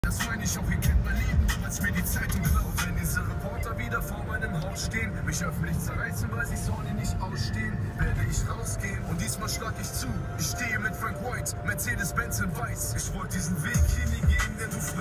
Das meine ich auch, ihr kennt mein Leben, als mir die Zeitung klaut. Wenn diese Reporter wieder vor meinem Haus stehen, mich öffentlich zerreißen, weil sie Sony nicht ausstehen, werde ich rausgehen und diesmal schlag ich zu. Ich stehe mit Frank White, Mercedes-Benz in Weiß. Ich wollte diesen Weg hier nie gehen, denn du